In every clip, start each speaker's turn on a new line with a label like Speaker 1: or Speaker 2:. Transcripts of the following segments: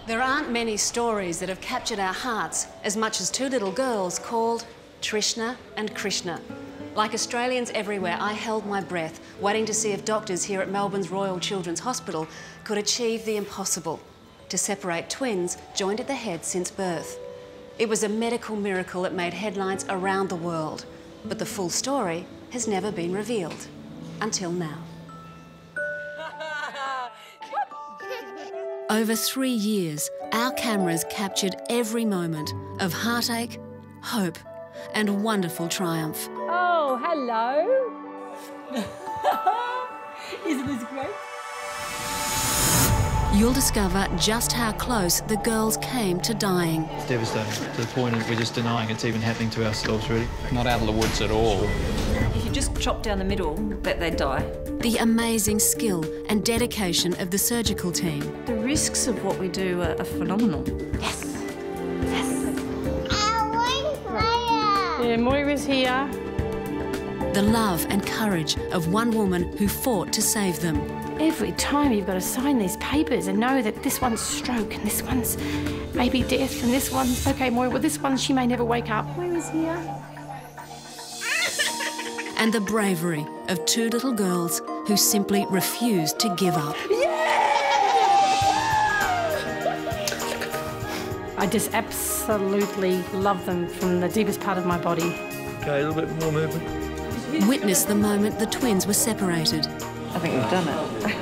Speaker 1: There aren't many stories that have captured our hearts as much as two little girls called Trishna and Krishna. Like Australians everywhere, I held my breath, waiting to see if doctors here at Melbourne's Royal Children's Hospital could achieve the impossible, to separate twins joined at the head since birth. It was a medical miracle that made headlines around the world, but the full story has never been revealed, until now. Over 3 years, our cameras captured every moment of heartache, hope, and wonderful triumph.
Speaker 2: Oh, hello. Isn't this great?
Speaker 1: You'll discover just how close the girls came to dying.
Speaker 3: It's devastating to the point of we're just denying it's even happening to ourselves, really.
Speaker 4: Not out of the woods at all.
Speaker 2: If you just chop down the middle, that they'd die.
Speaker 1: The amazing skill and dedication of the surgical team.
Speaker 2: The risks of what we do are phenomenal. Yes. Yes.
Speaker 5: Yeah, Moira's here.
Speaker 1: The love and courage of one woman who fought to save them.
Speaker 5: Every time you've got to sign these papers and know that this one's stroke and this one's maybe death and this one's, OK, Moira, well, this one she may never wake up. Moira's here.
Speaker 1: And the bravery of two little girls who simply refused to give up.
Speaker 5: I just absolutely love them from the deepest part of my body.
Speaker 3: Okay, a little bit more movement.
Speaker 1: Witness the moment the twins were separated.
Speaker 2: I think we've done it.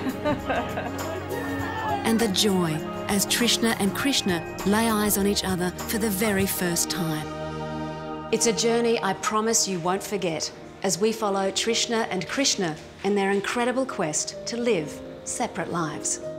Speaker 1: And the joy as Trishna and Krishna lay eyes on each other for the very first time. It's a journey I promise you won't forget as we follow Trishna and Krishna in their incredible quest to live separate lives.